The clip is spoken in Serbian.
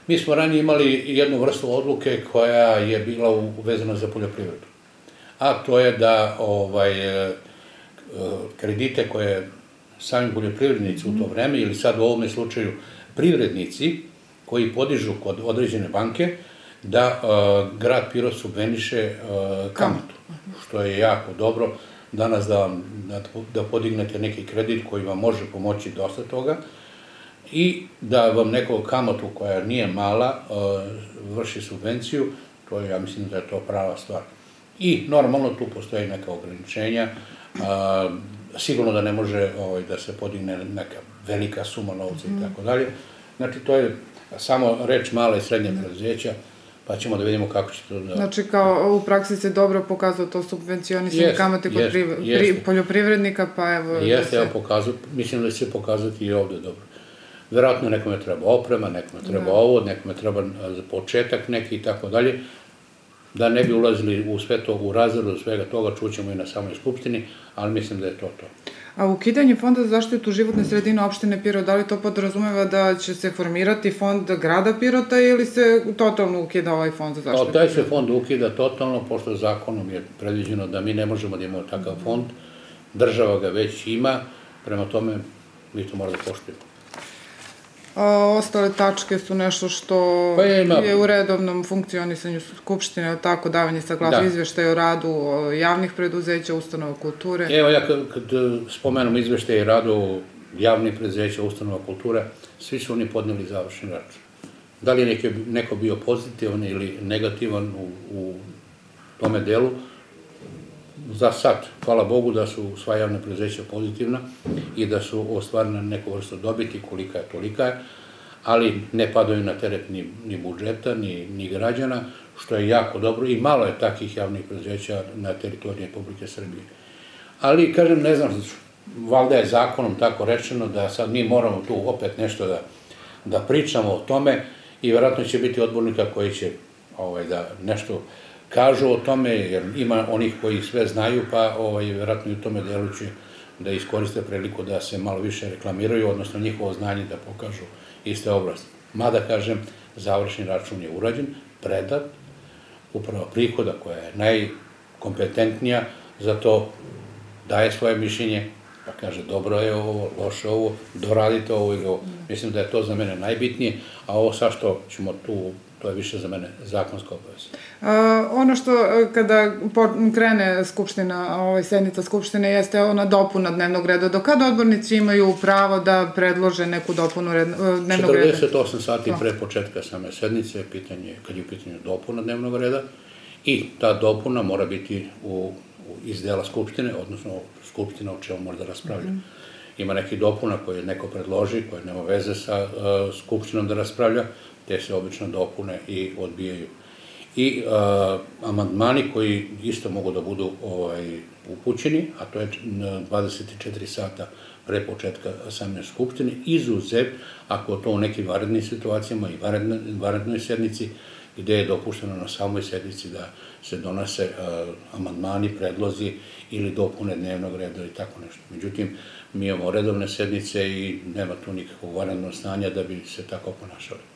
Mi smo ranije imali jednu vrstu odluke koja je bila uvezana za poljoprivredu. A to je da kredite koje sami poljoprivrednici u to vreme, ili sad u ovome slučaju privrednici, koji podižu kod određene banke, da grad Pirot subveniše kamatu, što je jako dobro. Danas da podignete neki kredit koji vam može pomoći dosta toga i da vam neku kamatu koja nije mala vrši subvenciju, to je, ja mislim da je to prava stvar. I normalno tu postoje neka ograničenja, sigurno da ne može da se podigne neka velika suma novca i tako dalje. Znači, to je samo reč mala i srednja preduzeća, pa ćemo da vidimo kako će to da... Znači, kao u praksi se dobro pokazao to subvencionisanje kamate kod poljoprivrednika, pa evo... Jeste, evo pokazao, mislim da će se pokazati i ovde dobro. Verovatno nekome treba oprema, nekome treba ovo, nekome treba za početak neki i tako dalje. Da ne bi ulazili u sve to, u razredu svega toga, čućemo i na samoj skupštini, ali mislim da je to to. A ukidanje Fonda za zaštitu životne sredine opštine Pirot, da li to podrazumeva da će se formirati fond grada Pirota ili se totalno ukida ovaj fond za zaštitu? Taj se fond ukida totalno, pošto zakonom je predviđeno da mi ne možemo da imamo takav fond, država ga već ima, prema tome mi to moramo da poštujemo. Ostale tačke su nešto što je u redovnom funkcionisanju Skupštine, tako, davanje saglasnosti, izveštaja o radu javnih preduzeća, ustanova kulture. Evo, ja kad spomenem izveštaje o radu javnih preduzeća, ustanova kulture, svi su oni podneli završni račun. Da li je neko bio pozitivan ili negativan u tome delu, za sad, hvala Bogu da su sva javna preduzeća pozitivna i da su ostvarena neku vrstu dobiti, kolika je, tolika je, ali ne padaju na teret ni budžeta, ni građana, što je jako dobro i malo je takih javnih preduzeća na teritoriji Republike Srbije. Ali, kažem, ne znam, valjda je zakonom tako rečeno da sad mi moramo tu opet nešto da pričamo o tome i verovatno će biti odbornika koji će da nešto kažu o tome, jer ima onih koji sve znaju, pa verovatno i u tome delu će da iskoriste priliku da se malo više reklamiraju, odnosno njihovo znanje da pokažu iste oblasti. Mada, kažem, završni račun je urađen, predat, upravo prihoda koja je najkompetentnija, za to daje svoje mišljenje, pa kaže dobro je ovo, loše ovo, doradite ovo ili ovo. Mislim da je to za mene najbitnije, a ovo sad što ćemo tu, to je više za mene zakonska obaveza. Ono što kada krene skupština, sednica skupštine, jeste ona dopuna dnevnog reda. Do kada odbornici imaju pravo da predlože neku dopunu dnevnog reda? 48 sati pre početka same sednice, kad je u pitanju dopuna dnevnog reda, i ta dopuna mora biti iz dela skupštine, odnosno skupština o čemu može da raspravlja. Ima neki dopuna koje neko predloži, koje nema veze sa skupštinom da raspravlja, te se obično dopune i odbijaju. I amandmani koji isto mogu da budu upućeni, a to je 24 sata pre početka same skupštine, izuzev ako to u nekim vanrednim situacijama i vanrednoj sednici, gde je dopušteno na samoj sednici da se donose amandmani, predlozi ili dopune dnevnog reda i tako nešto. Međutim, mi imamo redovne sednice i nema tu nikakvog vanrednog stanja da bi se tako ponašali.